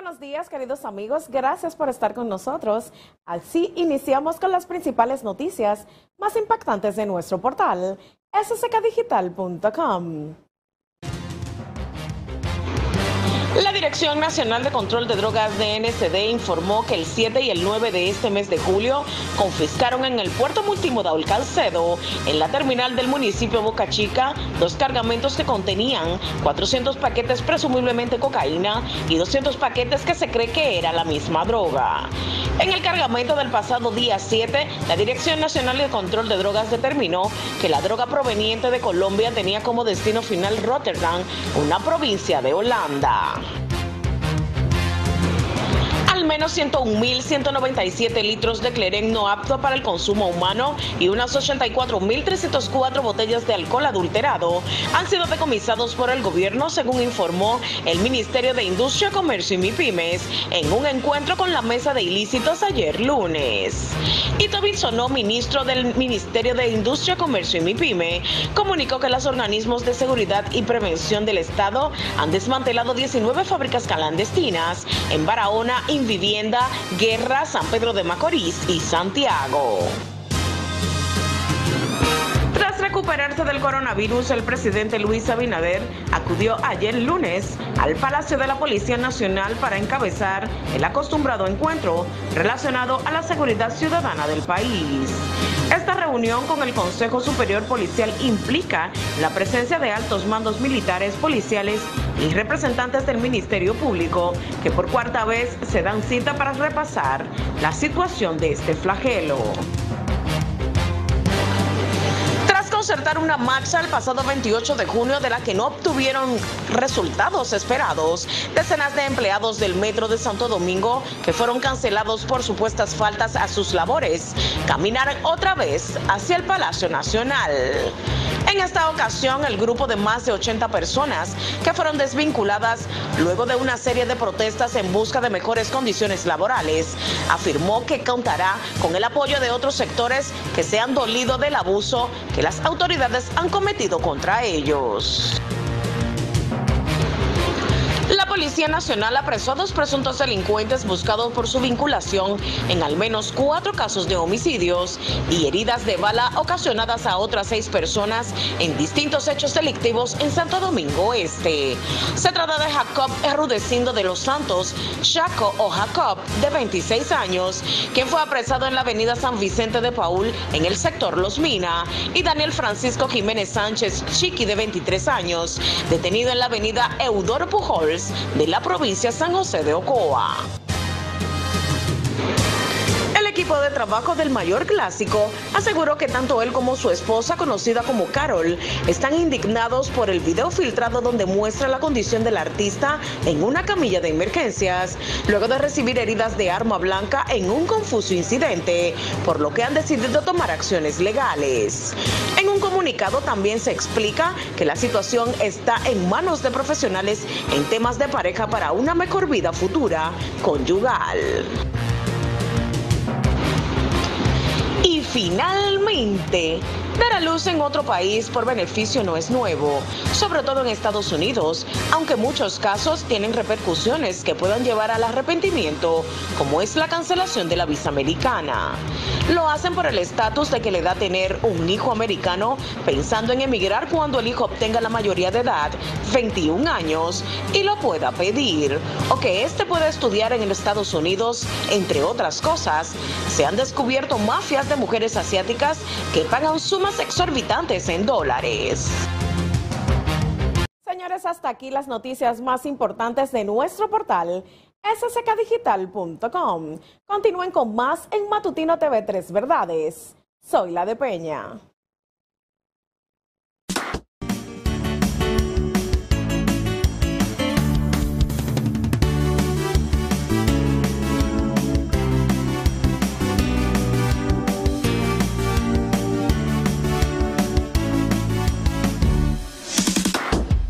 buenos días, queridos amigos. Gracias por estar con nosotros. Así iniciamos con las principales noticias más impactantes de nuestro portal, sskdigital.com. La Dirección Nacional de Control de Drogas DNCD informó que el 7 y el 9 de este mes de julio confiscaron en el puerto multimodal Calcedo, en la terminal del municipio Boca Chica, 2 cargamentos que contenían 400 paquetes presumiblemente cocaína y 200 paquetes que se cree que era la misma droga. En el cargamento del pasado día 7, la Dirección Nacional de Control de Drogas determinó que la droga proveniente de Colombia tenía como destino final Rotterdam, una provincia de Holanda. Al menos 101.197 litros de cleren no apto para el consumo humano y unas 84.304 botellas de alcohol adulterado han sido decomisados por el gobierno, según informó el Ministerio de Industria, Comercio y MIPYMES en un encuentro con la Mesa de Ilícitos ayer lunes. Ito Bisonó, ministro del Ministerio de Industria, Comercio y MIPYME, comunicó que los organismos de seguridad y prevención del Estado han desmantelado 19 fábricas clandestinas en Barahona, Vivienda, Guerra, San Pedro de Macorís y Santiago. Tras recuperarse del coronavirus, el presidente Luis Abinader acudió ayer lunes al Palacio de la Policía Nacional para encabezar el acostumbrado encuentro relacionado a la seguridad ciudadana del país. Esta reunión con el Consejo Superior Policial implica la presencia de altos mandos militares, policiales y representantes del Ministerio Público, que por cuarta vez se dan cita para repasar la situación de este flagelo. Concertar una marcha el pasado 28 de junio de la que no obtuvieron resultados esperados, decenas de empleados del Metro de Santo Domingo, que fueron cancelados por supuestas faltas a sus labores, caminaron otra vez hacia el Palacio Nacional. En esta ocasión, el grupo de más de 80 personas que fueron desvinculadas luego de una serie de protestas en busca de mejores condiciones laborales, afirmó que contará con el apoyo de otros sectores que se han dolido del abuso que las autoridades han cometido contra ellos. La Policía Nacional apresó a 2 presuntos delincuentes buscados por su vinculación en al menos 4 casos de homicidios y heridas de bala ocasionadas a otras 6 personas en distintos hechos delictivos en Santo Domingo Este. Se trata de Jacob Errudecindo de los Santos, Chaco o Jacob, de 26 años, quien fue apresado en la avenida San Vicente de Paúl, en el sector Los Mina, y Daniel Francisco Jiménez Sánchez, Chiqui, de 23 años, detenido en la avenida Eudoro Pujols, de la provincia San José de Ocoa. El equipo de trabajo del Mayor Clásico aseguró que tanto él como su esposa, conocida como Carol, están indignados por el video filtrado donde muestra la condición del artista en una camilla de emergencias, luego de recibir heridas de arma blanca en un confuso incidente, por lo que han decidido tomar acciones legales. En un comunicado también se explica que la situación está en manos de profesionales en temas de pareja para una mejor vida futura conyugal. Y finalmente, dar a luz en otro país por beneficio no es nuevo, sobre todo en Estados Unidos, aunque muchos casos tienen repercusiones que puedan llevar al arrepentimiento, como es la cancelación de la visa americana. Lo hacen por el estatus de que le da tener un hijo americano, pensando en emigrar cuando el hijo obtenga la mayoría de edad, 21 años, y lo pueda pedir, o que éste pueda estudiar en los Estados Unidos, entre otras cosas. Se han descubierto mafias de mujeres asiáticas que pagan sumas exorbitantes en dólares. Señores, hasta aquí las noticias más importantes de nuestro portal, sskdigital.com. Continúen con más en Matutino TV 3 Verdades. Soy la de Peña.